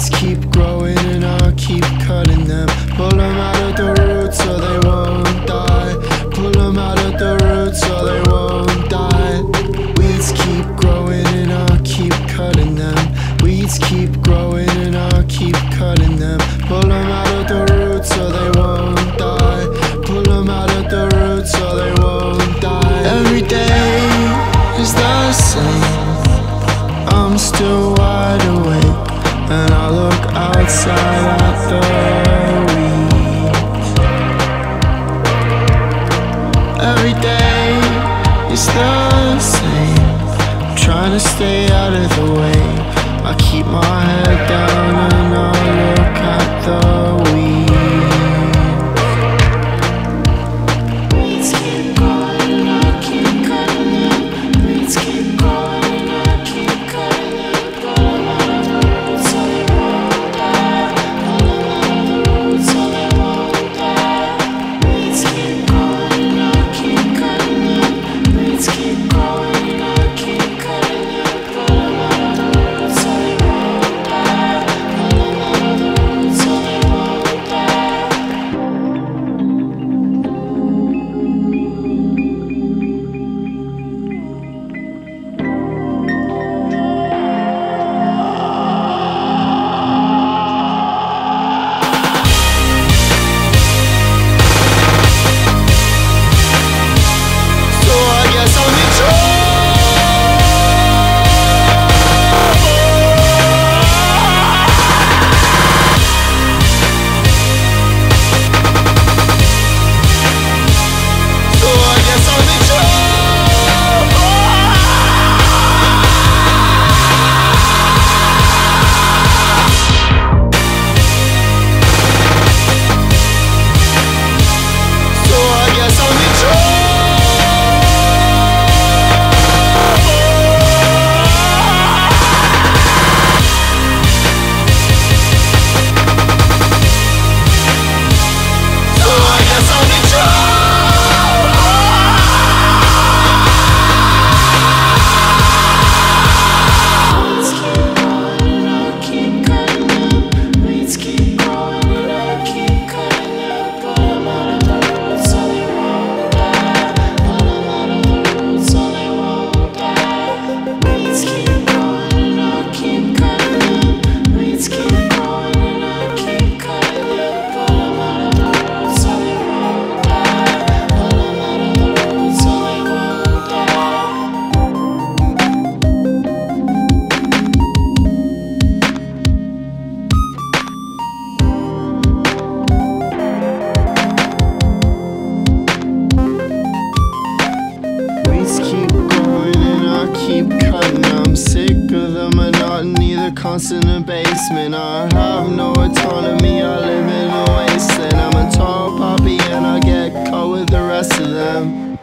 Weeds keep growing and I'll keep cutting them. Pull them out of the roots so they won't die. Pull them out of the roots so they won't die. Weeds keep growing and I'll keep cutting them. Weeds keep growing and I'll keep cutting them. Pull them out of the roots so they won't die. Pull them out of the roots so they won't die. Every day is the same. I'm still wide awake and I look outside at the weeds. Every day is the same. I'm trying to stay out of the way. I keep my head down and I look at the weeds. Weeds keep growing and I keep cutting them. Weeds keep growing and I keep cutting them. Pull them out of the roots so they won't die. Pull them out of the roots so they won't die. Weeds keep growing and I keep cutting them. Weeds keep growing and I keep cutting them. Pull them out of the roots so they won't die. Pull them out of the roots so they won't die. So I guess I'm in trouble. So I guess I'm in trouble. So I guess I'm in trouble. So I guess I'm in trouble. Weeds keep growing and I keep cutting them. Pull them out of the roots so they won't die. Pull them out of the roots so they won't die. Weeds keep growing and I keep cutting them. Weeds keep growing and I keep cutting them. Pull them out of the roots so they won't die. Pull them out of the roots so they won't die. Weeds keep growing and I keep cutting. I'm sick of the monotony, the constant abasement. I have no autonomy, I live in a wasteland. I'm a tall poppy and I get caught with the rest of them.